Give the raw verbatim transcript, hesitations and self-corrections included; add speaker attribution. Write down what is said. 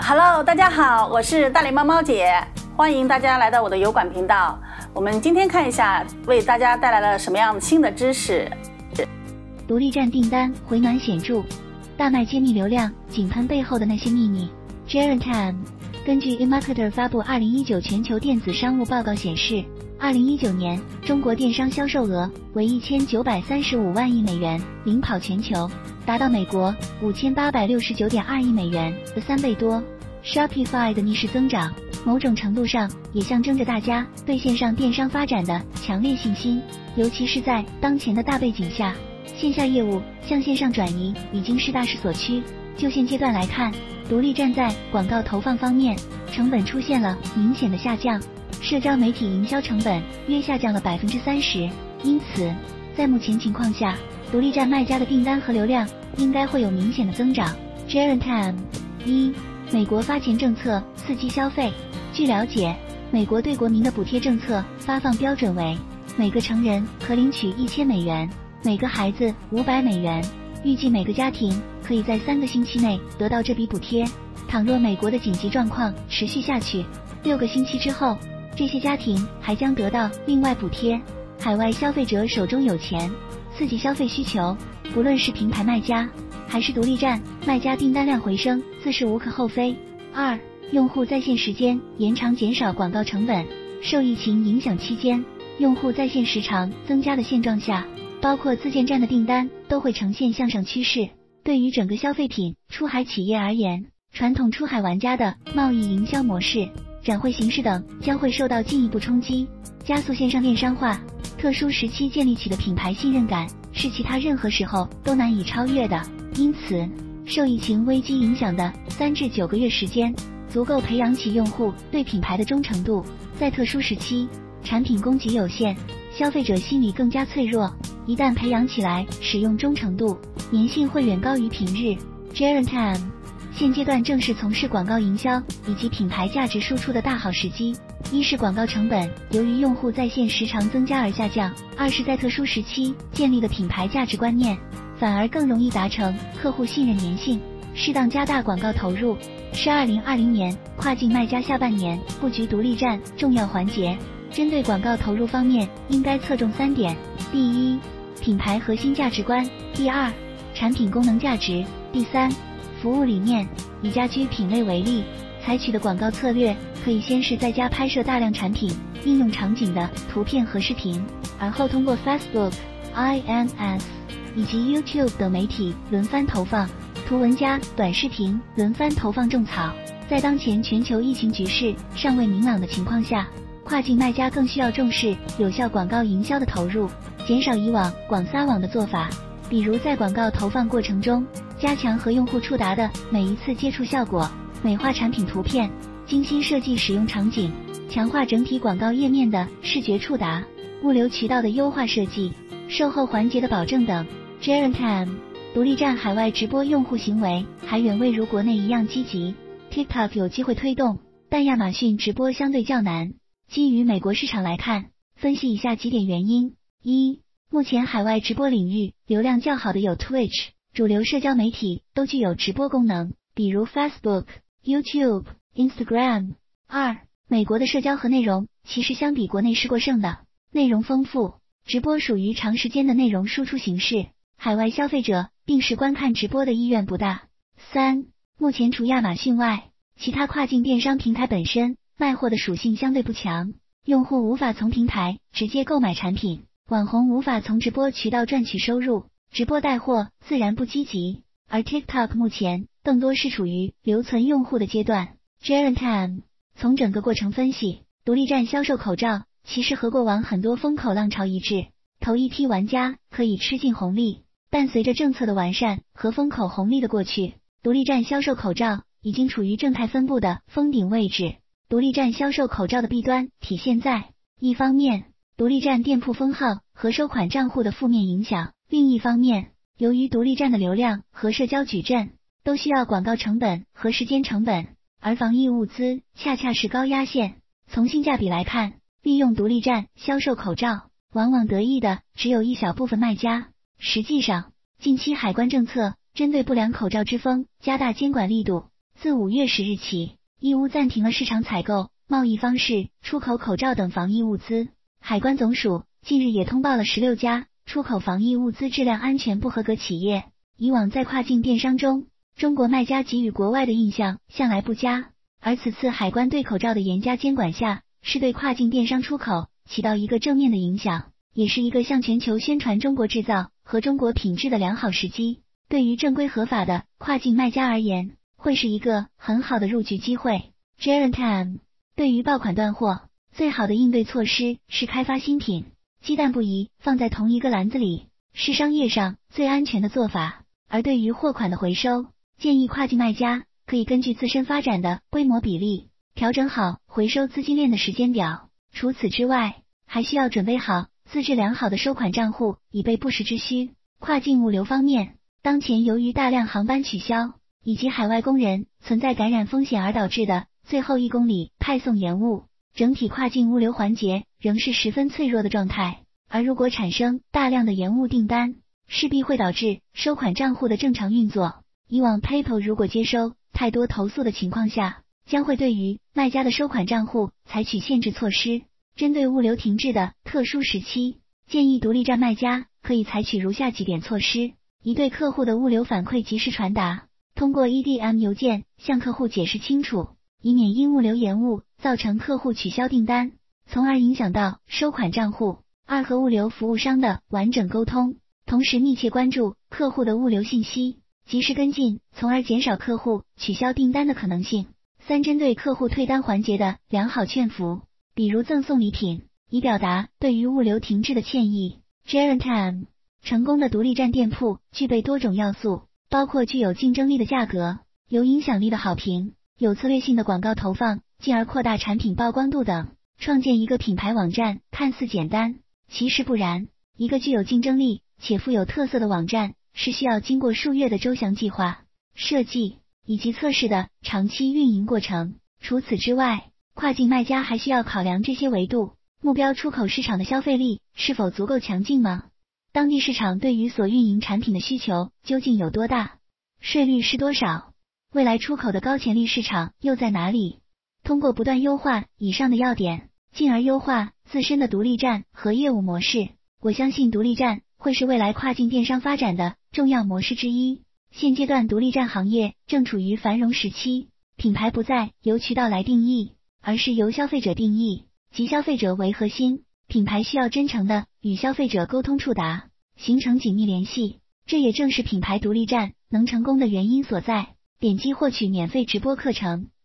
Speaker 1: Hello， 大家好，我是大脸猫猫姐，欢迎大家来到我的油管频道。我们今天看一下，为大家带来了什么样新的知识。
Speaker 2: 独立站订单回暖显著，大卖揭秘流量井喷背后的那些秘密。Gerentam 根据 eMarketer 发布二零一九全球电子商务报告显示，二零一九年中国电商销售额为一千九百三十五万亿美元，领跑全球，达到美国五千八百六十九点二亿美元的三倍多。Shopify 的逆势增长，某种程度上也象征着大家对线上电商发展的强烈信心，尤其是在当前的大背景下，线下业务向线上转移已经是大势所趋。就现阶段来看，独立站在广告投放方面成本出现了明显的下降，社交媒体营销成本约下降了 百分之三十， 因此在目前情况下，独立站卖家的订单和流量应该会有明显的增长。Gerentam 一美国发钱政策刺激消费。据了解，美国对国民的补贴政策发放标准为每个成人可领取一千美元，每个孩子五百美元，预计每个家庭可以在三个星期内得到这笔补贴。倘若美国的紧急状况持续下去，六个星期之后，这些家庭还将得到另外补贴。海外消费者手中有钱，刺激消费需求，不论是平台卖家还是独立站卖家，订单量回升自是无可厚非。二、用户在线时间延长，减少广告成本。受疫情影响期间，用户在线时长增加的现状下，包括自建站的订单都会呈现向上趋势。对于整个消费品出海企业而言，传统出海玩家的贸易营销模式、展会形式等将会受到进一步冲击，加速线上电商化。特殊时期建立起的品牌信任感是其他任何时候都难以超越的，因此受疫情危机影响的三至九个月时间，足够培养起用户对品牌的忠诚度。在特殊时期，产品供给有限，消费者心理更加脆弱，一旦培养起来使用忠诚度，粘性会远高于平日。Gerentam现阶段正是从事广告营销以及品牌价值输出的大好时机。一是广告成本由于用户在线时长增加而下降，二是在特殊时期建立的品牌价值观念反而更容易达成客户信任粘性。适当加大广告投入是二零二零年跨境卖家下半年布局独立站重要环节。针对广告投入方面，应该侧重三点：第一，品牌核心价值观；第二，产品功能价值；第三，服务理念。以家居品类为例，采取的广告策略可以先是在家拍摄大量产品应用场景的图片和视频，而后通过 Facebook、I M S 以及 YouTube 等媒体轮番投放，图文加短视频轮番投放种草。在当前全球疫情局势尚未明朗的情况下，跨境卖家更需要重视有效广告营销的投入，减少以往广撒网的做法，比如在广告投放过程中加强和用户触达的每一次接触效果，美化产品图片，精心设计使用场景，强化整体广告页面的视觉触达，物流渠道的优化设计，售后环节的保证等。Gerentam独立站海外直播用户行为还远未如国内一样积极， TikTok 有机会推动，但亚马逊直播相对较难。基于美国市场来看，分析以下几点原因：一、目前海外直播领域流量较好的有 Twitch， 主流社交媒体都具有直播功能，比如 Facebook、YouTube、Instagram。二、美国的社交和内容其实相比国内是过剩的，内容丰富，直播属于长时间的内容输出形式，海外消费者并是观看直播的意愿不大。三、目前除亚马逊外，其他跨境电商平台本身卖货的属性相对不强，用户无法从平台直接购买产品，网红无法从直播渠道赚取收入，直播带货自然不积极。而 TikTok 目前更多是处于留存用户的阶段。Gerentam从整个过程分析，独立站销售口罩其实和过往很多风口浪潮一致，头一批玩家可以吃尽红利，但随着政策的完善和风口红利的过去，独立站销售口罩已经处于正态分布的封顶位置。独立站销售口罩的弊端体现在，一方面，独立站店铺封号和收款账户的负面影响；另一方面，由于独立站的流量和社交矩阵都需要广告成本和时间成本，而防疫物资恰恰是高压线。从性价比来看，利用独立站销售口罩，往往得益的只有一小部分卖家。实际上，近期海关政策针对不良口罩之风加大监管力度， 自五月十日起，义乌暂停了市场采购、贸易方式、出口口罩等防疫物资。海关总署近日也通报了十六家出口防疫物资质量安全不合格企业。以往在跨境电商中，中国卖家给予国外的印象向来不佳，而此次海关对口罩的严加监管下，是对跨境电商出口起到一个正面的影响，也是一个向全球宣传中国制造和中国品质的良好时机。对于正规合法的跨境卖家而言，会是一个很好的入局机会。Gerontam 对于爆款断货，最好的应对措施是开发新品，鸡蛋不宜放在同一个篮子里，是商业上最安全的做法。而对于货款的回收，建议跨境卖家可以根据自身发展的规模比例，调整好回收资金链的时间表。除此之外，还需要准备好资质良好的收款账户，以备不时之需。跨境物流方面，当前由于大量航班取消以及海外工人存在感染风险而导致的最后一公里派送延误，整体跨境物流环节仍是十分脆弱的状态。而如果产生大量的延误订单，势必会导致收款账户的正常运作。以往 PayPal 如果接收太多投诉的情况下，将会对于卖家的收款账户采取限制措施。针对物流停滞的特殊时期，建议独立站卖家可以采取如下几点措施：一、对客户的物流反馈及时传达，通过 E D M 邮件向客户解释清楚，以免因物流延误造成客户取消订单，从而影响到收款账户。二、和物流服务商的完整沟通，同时密切关注客户的物流信息，及时跟进，从而减少客户取消订单的可能性。三、针对客户退单环节的良好劝服，比如赠送礼品，以表达对于物流停滞的歉意。Gerontam 成功的独立站店铺具备多种要素，包括具有竞争力的价格、有影响力的好评、有策略性的广告投放，进而扩大产品曝光度等。创建一个品牌网站看似简单，其实不然。一个具有竞争力且富有特色的网站是需要经过数月的周详计划、设计以及测试的长期运营过程。除此之外，跨境卖家还需要考量这些维度。目标出口市场的消费力是否足够强劲吗？当地市场对于所运营产品的需求究竟有多大？税率是多少？未来出口的高潜力市场又在哪里？通过不断优化以上的要点，进而优化自身的独立站和业务模式，我相信独立站会是未来跨境电商发展的重要模式之一。现阶段独立站行业正处于繁荣时期，品牌不再由渠道来定义，而是由消费者定义，即消费者为核心，品牌需要真诚的与消费者沟通触达，形成紧密联系，这也正是品牌独立站能成功的原因所在。点击获取免费直播课程。